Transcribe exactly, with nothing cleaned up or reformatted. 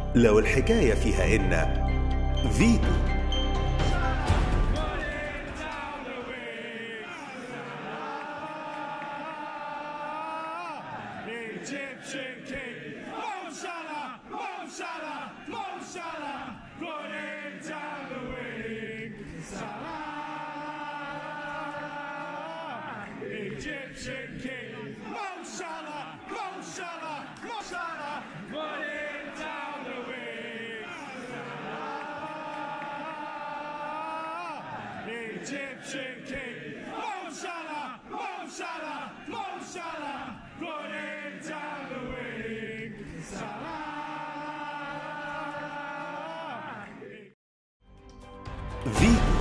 لو الحكاية فيها إن فيتو. Egyptian king, Mo Salah, Mo Salah, Mo Salah, running down the wing. Salah, Egyptian king, Mo Salah, Mo Salah, Mo Salah, running down the wing. Salah, Egyptian king, Mo Salah, Mo Salah, Mo Salah, running down the wing. Salah. فيتو.